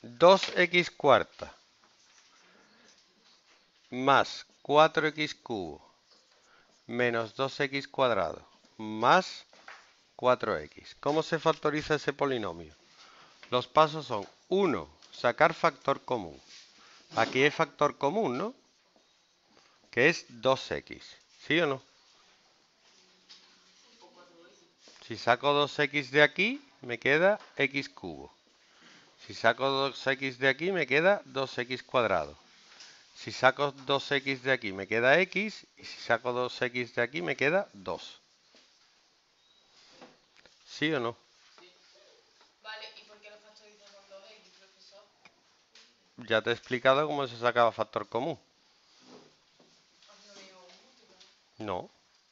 2x cuarta más 4x cubo menos 2x cuadrado más 4x. ¿Cómo se factoriza ese polinomio? Los pasos son: 1, sacar factor común. Aquí hay factor común, ¿no? Que es 2x. ¿Sí o no? Si saco 2x de aquí, me queda x cubo. Si saco 2x de aquí, me queda 2x cuadrado. Si saco 2x de aquí, me queda x. Y si saco 2x de aquí, me queda 2. ¿Sí o no? Vale, ¿y por qué lo factoriza con 2x, profesor? Ya te he explicado cómo se sacaba factor común. Aquí no me llevo un múltiplo. No.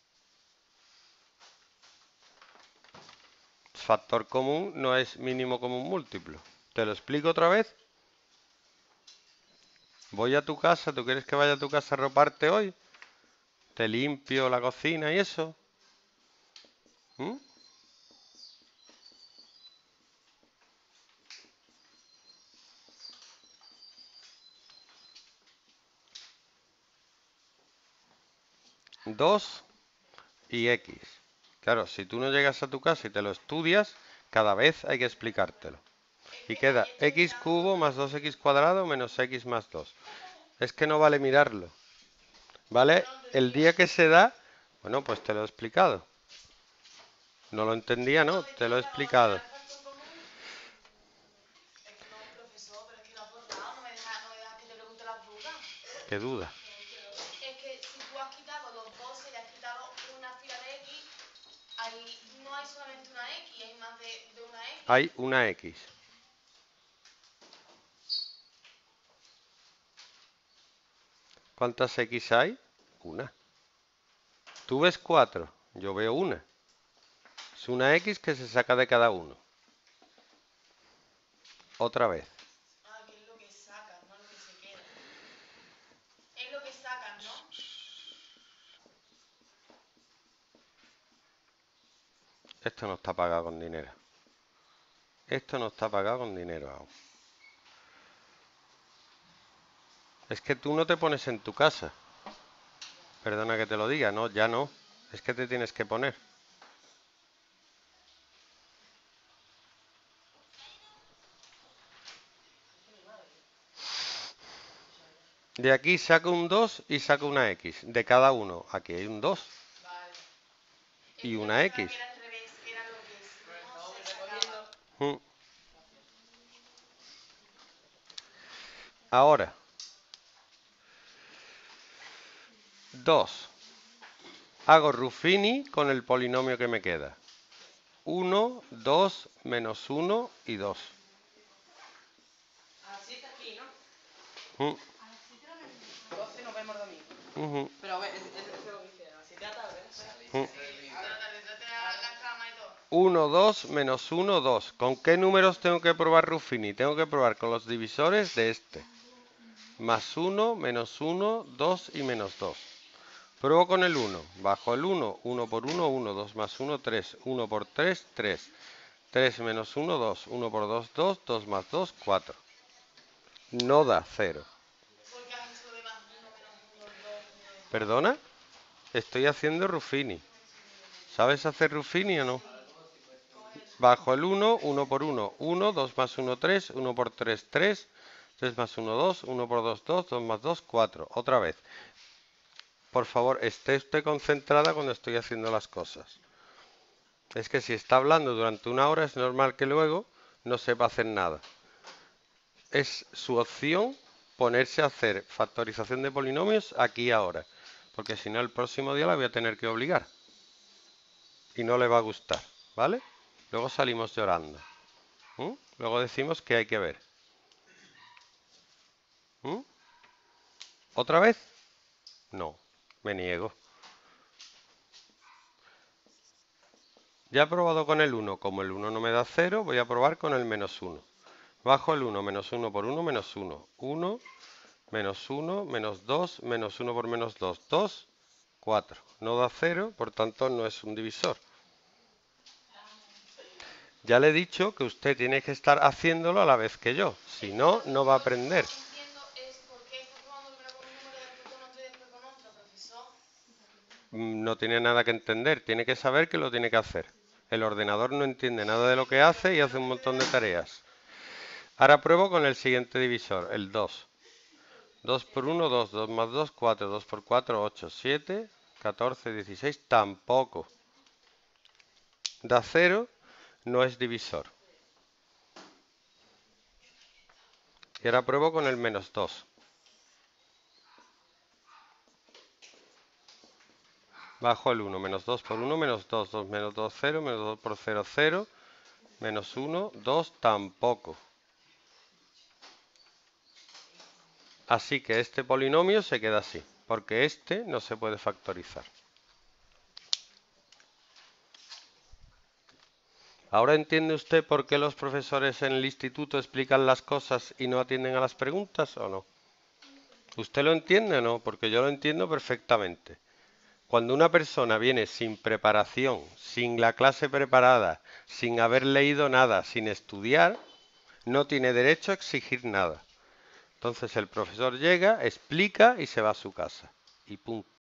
Factor común no es mínimo común múltiplo. ¿Te lo explico otra vez? Voy a tu casa, ¿tú quieres que vaya a tu casa a roparte hoy? Te limpio la cocina y eso. ¿Mm? Dos y x. Claro, si tú no llegas a tu casa y te lo estudias, cada vez hay que explicártelo. Y queda x cubo más 2x cuadrado menos x más 2. Es que no vale mirarlo. ¿Vale? El día que se da, bueno, pues te lo he explicado. No lo entendía, ¿no? Te lo he explicado. Factor común. Es que no, profesor, pero es que lo has borrado. No me dejas que te pregunte las dudas. Qué duda. Es que si tú has quitado los 12 y le has quitado una fila de x, ahí no hay solamente una x, hay más de una x. Hay una x. ¿Cuántas x hay? Una. Tú ves 4, yo veo una. Es una x que se saca de cada uno. Otra vez. Ah, que es lo que sacas, no lo que se queda. Es lo que sacas, ¿no? Esto no está pagado con dinero. Esto no está pagado con dinero aún. Es que tú no te pones en tu casa. Perdona que te lo diga, no, ya no. Es que te tienes que poner. De aquí saco un 2 y saco una x. De cada uno. Aquí hay un 2 Vale. y Yo una pensaba x. que era al revés, que era lo que no se sacaba. Mm. Ahora. 2. Hago Ruffini con el polinomio que me queda. 1, 2, menos 1 y 2. Así está aquí, ¿no? Mm. 12 nos vemos domingo. Ujú. Pero a ver, eso es lo que hicieron. Así de la tarde, Mm. a la tarde, trate la cama y todo. 1, 2, menos 1, 2. ¿Con qué números tengo que probar Ruffini? Tengo que probar con los divisores de este. Más 1, menos 1, 2 y menos 2. Pruebo con el 1. Bajo el 1, 1 por 1, 1, 2 más 1, 3. 1 por 3, 3. 3 menos 1, 2. 1 por 2, 2. 2 más 2, 4. No da 0. ¿Por qué has hecho lo de más 1, menos 1, 2, menos 2? ¿Perdona? Estoy haciendo Ruffini. ¿Sabes hacer Ruffini o no? ¿Cómo es eso? Bajo el 1, 1 por 1, 1, 2 más 1, 3, 1 por 3, 3, 3 más 1, 2, 1 por 2, 2, 2 más 2, 4. Otra vez. Por favor, esté usted concentrada cuando estoy haciendo las cosas. Es que si está hablando durante una hora es normal que luego no sepa hacer nada. Es su opción ponerse a hacer factorización de polinomios aquí y ahora. Porque si no, el próximo día la voy a tener que obligar. Y no le va a gustar, ¿vale? Luego salimos llorando. Luego decimos que hay que ver. ¿Otra vez? No, me niego. Ya he probado con el 1. Como el 1 no me da 0, voy a probar con el menos 1. Bajo el 1, menos 1 por 1, menos 1. 1, menos 1, menos 2, menos 1 por menos 2. 2, 4. No da 0, por tanto no es un divisor. Ya le he dicho que usted tiene que estar haciéndolo a la vez que yo, si no, no va a aprender. Lo que no entiendo es por qué está probando primero con un número, después con otro y después con otro, profesor. No tiene nada que entender, tiene que saber que lo tiene que hacer. El ordenador no entiende nada de lo que hace y hace un montón de tareas. Ahora pruebo con el siguiente divisor, el 2. 2 por 1, 2, 2 más 2, 4, 2 por 4, 8, 7, 14, 16, tampoco. Da 0, no es divisor. Y ahora pruebo con el menos 2. Bajo el 1, menos 2 por 1, menos 2, 2 menos 2, 0, menos 2 por 0, 0, menos 1, 2, tampoco. Así que este polinomio se queda así, porque este no se puede factorizar. ¿Ahora entiende usted por qué los profesores en el instituto explican las cosas y no atienden a las preguntas o no? ¿Usted lo entiende o no? Porque yo lo entiendo perfectamente. Cuando una persona viene sin preparación, sin la clase preparada, sin haber leído nada, sin estudiar, no tiene derecho a exigir nada. Entonces el profesor llega, explica y se va a su casa. Y punto.